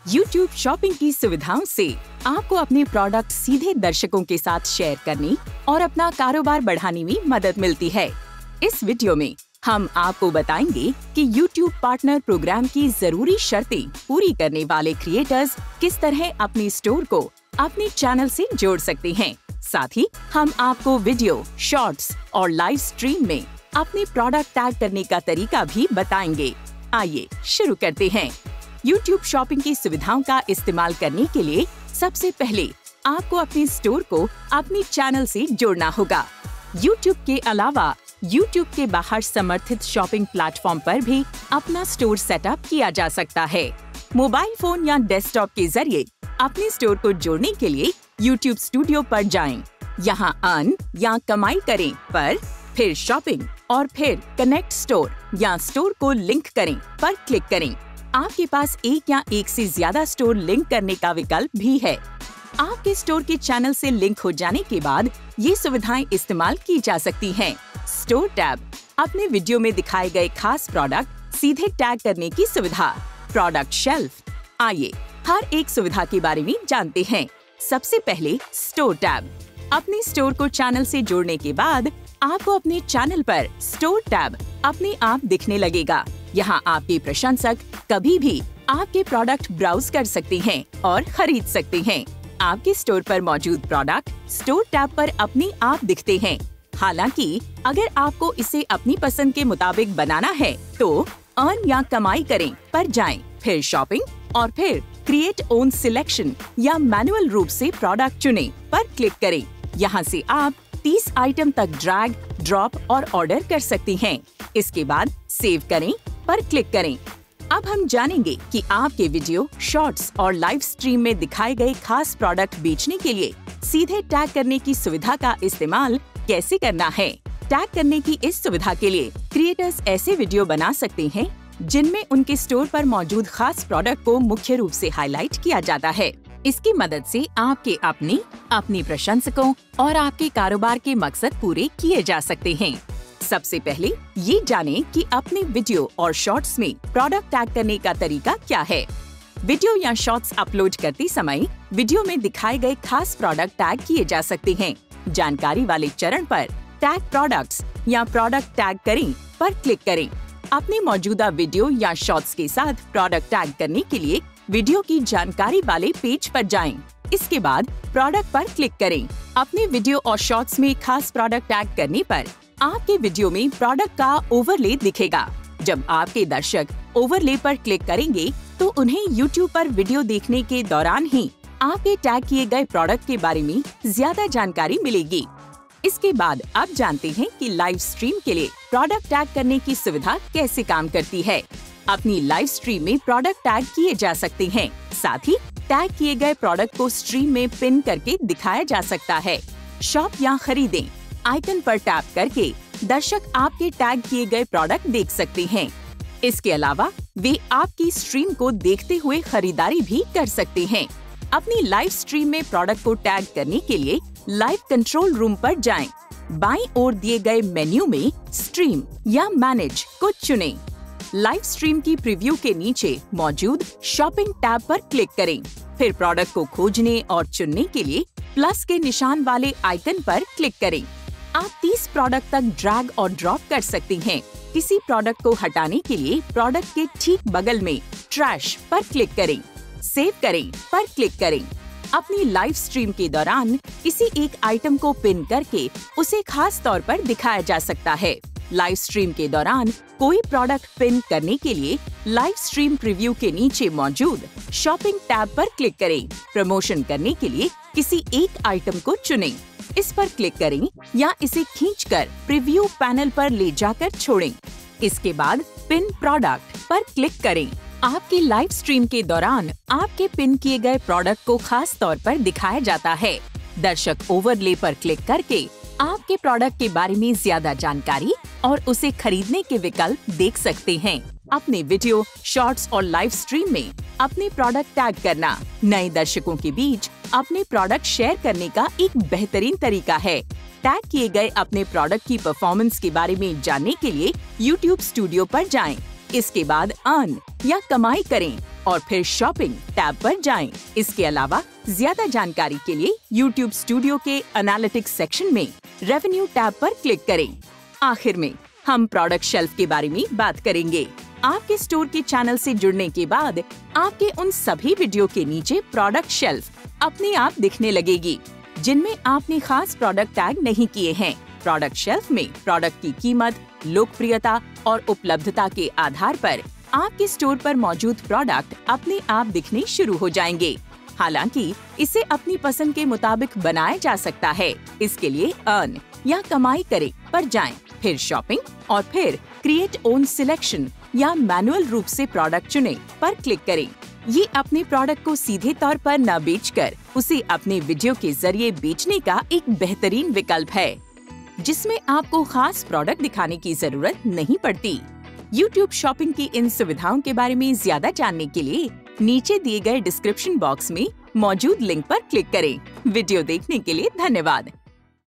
YouTube shopping की सुविधाओं से आपको अपने प्रोडक्ट सीधे दर्शकों के साथ शेयर करने और अपना कारोबार बढ़ाने में मदद मिलती है। इस वीडियो में हम आपको बताएंगे कि YouTube पार्टनर प्रोग्राम की जरूरी शर्तें पूरी करने वाले क्रिएटर्स किस तरह अपने स्टोर को अपने चैनल से जोड़ सकते हैं। साथ ही हम आपको वीडियो, शॉर्ट्स और लाइव स्ट्रीम में अपने प्रोडक्ट टैग करने का तरीका भी बताएंगे। आइए शुरू करते हैं। YouTube शॉपिंग की सुविधाओं का इस्तेमाल करने के लिए सबसे पहले आपको अपने स्टोर को अपने चैनल से जोड़ना होगा। YouTube के अलावा YouTube के बाहर समर्थित शॉपिंग प्लेटफॉर्म पर भी अपना स्टोर सेटअप किया जा सकता है। मोबाइल फोन या डेस्कटॉप के जरिए अपने स्टोर को जोड़ने के लिए YouTube स्टूडियो पर जाएं। यहाँ अर्न या कमाई करें पर फिर शॉपिंग और फिर कनेक्ट स्टोर या स्टोर को लिंक करें पर क्लिक करें। आपके पास एक या एक से ज्यादा स्टोर लिंक करने का विकल्प भी है। आपके स्टोर के चैनल से लिंक हो जाने के बाद ये सुविधाएं इस्तेमाल की जा सकती हैं। स्टोर टैब, अपने वीडियो में दिखाए गए खास प्रोडक्ट सीधे टैग करने की सुविधा। प्रोडक्ट शेल्फ, आइए हर एक सुविधा के बारे में जानते हैं। सबसे पहले स्टोर टैब। अपने स्टोर को चैनल से जोड़ने के बाद आपको अपने चैनल पर स्टोर टैब अपने आप दिखने लगेगा। यहाँ आपके प्रशंसक कभी भी आपके प्रोडक्ट ब्राउज कर सकते हैं और खरीद सकते हैं। आपके स्टोर पर मौजूद प्रोडक्ट स्टोर टैब पर अपने आप दिखते हैं। हालांकि अगर आपको इसे अपनी पसंद के मुताबिक बनाना है तो अर्न या कमाई करें पर जाएं, फिर शॉपिंग और फिर क्रिएट ओन सिलेक्शन या मैनुअल रूप से प्रोडक्ट चुनें पर क्लिक करें। यहाँ से आप 30 आइटम तक ड्रैग, ड्रॉप और ऑर्डर कर सकती हैं। इसके बाद सेव करें पर क्लिक करें। अब हम जानेंगे कि आपके वीडियो, शॉर्ट्स और लाइव स्ट्रीम में दिखाए गए खास प्रोडक्ट बेचने के लिए सीधे टैग करने की सुविधा का इस्तेमाल कैसे करना है। टैग करने की इस सुविधा के लिए क्रिएटर्स ऐसे वीडियो बना सकते हैं जिनमें उनके स्टोर पर मौजूद खास प्रोडक्ट को मुख्य रूप से हाईलाइट किया जाता है। इसकी मदद से आपके अपने प्रशंसकों और आपके कारोबार के मकसद पूरे किए जा सकते हैं। सबसे पहले ये जानें कि अपने वीडियो और शॉर्ट्स में प्रोडक्ट टैग करने का तरीका क्या है। वीडियो या शॉर्ट्स अपलोड करते समय वीडियो में दिखाए गए खास प्रोडक्ट टैग किए जा सकते हैं। जानकारी वाले चरण पर टैग प्रोडक्ट्स या प्रोडक्ट टैग करें पर क्लिक करें। अपने मौजूदा वीडियो या शॉर्ट्स के साथ प्रोडक्ट टैग करने के लिए वीडियो की जानकारी वाले पेज पर जाएं। इसके बाद प्रोडक्ट पर क्लिक करें। अपने वीडियो और शॉर्ट्स में खास प्रोडक्ट टैग करने पर आपके वीडियो में प्रोडक्ट का ओवरले दिखेगा। जब आपके दर्शक ओवरले पर क्लिक करेंगे तो उन्हें YouTube पर वीडियो देखने के दौरान ही आपके टैग किए गए प्रोडक्ट के बारे में ज्यादा जानकारी मिलेगी। इसके बाद अब जानते हैं कि लाइव स्ट्रीम के लिए प्रोडक्ट टैग करने की सुविधा कैसे काम करती है। अपनी लाइव स्ट्रीम में प्रोडक्ट टैग किए जा सकते हैं। साथ ही टैग किए गए प्रोडक्ट को स्ट्रीम में पिन करके दिखाया जा सकता है। शॉप या खरीदें आइकन पर टैप करके दर्शक आपके टैग किए गए प्रोडक्ट देख सकते हैं। इसके अलावा वे आपकी स्ट्रीम को देखते हुए खरीदारी भी कर सकते हैं। अपनी लाइव स्ट्रीम में प्रोडक्ट को टैग करने के लिए लाइव कंट्रोल रूम पर जाएं। बाईं ओर दिए गए मेन्यू में स्ट्रीम या मैनेज को चुनें। लाइव स्ट्रीम की प्रीव्यू के नीचे मौजूद शॉपिंग टैब पर क्लिक करें। फिर प्रोडक्ट को खोजने और चुनने के लिए प्लस के निशान वाले आइकन पर क्लिक करें। आप 30 प्रोडक्ट तक ड्रैग और ड्रॉप कर सकते हैं। किसी प्रोडक्ट को हटाने के लिए प्रोडक्ट के ठीक बगल में ट्रैश पर क्लिक करें। सेव करें पर क्लिक करें। अपनी लाइव स्ट्रीम के दौरान किसी एक आइटम को पिन करके उसे खास तौर पर दिखाया जा सकता है। लाइव स्ट्रीम के दौरान कोई प्रोडक्ट पिन करने के लिए लाइव स्ट्रीम प्रीव्यू के नीचे मौजूद शॉपिंग टैब पर क्लिक करें। प्रमोशन करने के लिए किसी एक आइटम को चुनें। इस पर क्लिक करें या इसे खींचकर प्रीव्यू पैनल पर ले जाकर छोड़ें। इसके बाद पिन प्रोडक्ट पर क्लिक करें। आपकी लाइव स्ट्रीम के दौरान आपके पिन किए गए प्रोडक्ट को खास तौर पर दिखाया जाता है। दर्शक ओवरले पर क्लिक करके आपके प्रोडक्ट के बारे में ज्यादा जानकारी और उसे खरीदने के विकल्प देख सकते हैं। अपने वीडियो, शॉर्ट्स और लाइव स्ट्रीम में अपने प्रोडक्ट टैग करना नए दर्शकों के बीच अपने प्रोडक्ट शेयर करने का एक बेहतरीन तरीका है। टैग किए गए अपने प्रोडक्ट की परफॉर्मेंस के बारे में जानने के लिए YouTube स्टूडियो पर जाएं। इसके बाद अर्न या कमाई करें और फिर शॉपिंग टैब पर जाएं। इसके अलावा ज्यादा जानकारी के लिए YouTube स्टूडियो के एनालिटिक्स सेक्शन में रेवेन्यू टैब पर क्लिक करें। आखिर में हम प्रोडक्ट शेल्फ के बारे में बात करेंगे। आपके स्टोर के चैनल से जुड़ने के बाद आपके उन सभी वीडियो के नीचे प्रोडक्ट शेल्फ अपने आप दिखने लगेगी जिनमें आपने खास प्रोडक्ट टैग नहीं किए हैं। प्रोडक्ट शेल्फ में प्रोडक्ट की कीमत, लोकप्रियता और उपलब्धता के आधार पर आपके स्टोर पर मौजूद प्रोडक्ट अपने आप दिखने शुरू हो जाएंगे। हालांकि इसे अपनी पसंद के मुताबिक बनाया जा सकता है। इसके लिए अर्न या कमाई करें पर जाएं, फिर शॉपिंग और फिर क्रिएट ओन सिलेक्शन या मैनुअल रूप से प्रोडक्ट चुनें पर क्लिक करें। ये अपने प्रोडक्ट को सीधे तौर पर न बेचकर उसे अपने वीडियो के जरिए बेचने का एक बेहतरीन विकल्प है, जिसमें आपको खास प्रोडक्ट दिखाने की जरूरत नहीं पड़ती। YouTube शॉपिंग की इन सुविधाओं के बारे में ज्यादा जानने के लिए नीचे दिए गए डिस्क्रिप्शन बॉक्स में मौजूद लिंक पर क्लिक करें। वीडियो देखने के लिए धन्यवाद।